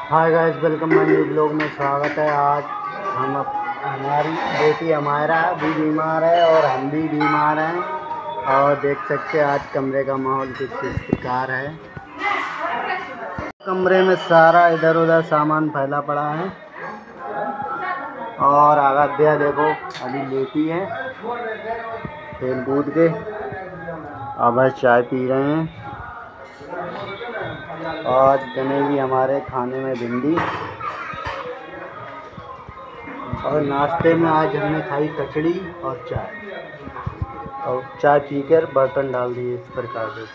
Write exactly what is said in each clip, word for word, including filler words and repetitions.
Hi guys, welcome my new blog में स्वागत है। आज हम अप, हमारी बेटी हमारा भी बीमार है और हम भी बीमार हैं। और देख सकते हैं आज कमरे का माहौल कुछ इस प्रकार है। कमरे में सारा इधर उधर सामान फैला पड़ा है। और आराध्या देखो अभी लेटी है खेल कूद के। अब चाय पी रहे हैं। आज बनेगी हमारे खाने में भिंडी और नाश्ते में आज हमने खाई कचड़ी और चाय। और चाय पीकर बर्तन डाल दिए इस प्रकार से।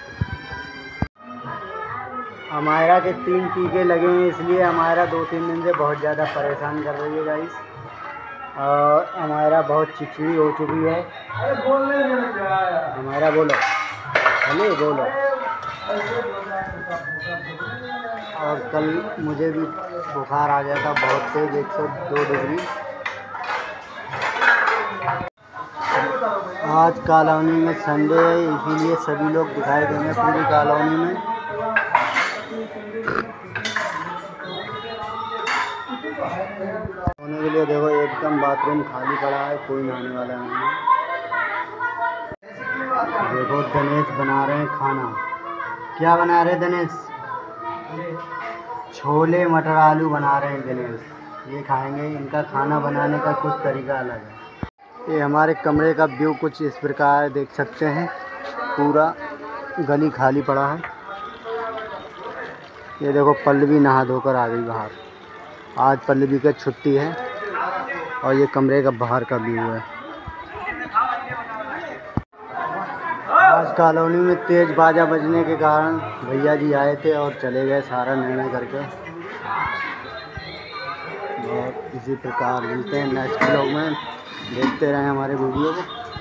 हमारा के तीन टीके लगे हैं, इसलिए हमारा दो तीन दिन से बहुत ज़्यादा परेशान कर रही है गाइस। और हमारा बहुत चिड़चिड़ी हो चुकी है। हमारा बोलो हेलो बोलो। और कल मुझे भी बुखार आ गया था बहुत तेज, एक सौ दो डिग्री। आज कॉलोनी में संडे है, इसीलिए सभी लोग दिखाई देंगे पूरी कॉलोनी में। सोने के लिए देखो एकदम बाथरूम खाली पड़ा है, कोई नहाने वाला नहीं है। देखो दिनेश बना रहे हैं खाना। क्या बना रहे दिनेश? छोले मटर आलू बना रहे हैं दिनेश। ये खाएंगे। इनका खाना बनाने का कुछ तरीका अलग है। ये हमारे कमरे का व्यू कुछ इस प्रकार देख सकते हैं। पूरा गली खाली पड़ा है। ये देखो पल्लवी नहा धोकर आ गई बाहर। आज पल्लवी का छुट्टी है। और ये कमरे का बाहर का व्यू है। आज कॉलोनी में तेज़ बाजा बजने के कारण भैया जी आए थे और चले गए सारा निर्णय करके। और इसी प्रकार मिलते हैं नेक्स्ट ब्लॉग में। देखते रहें हमारे वीडियो को।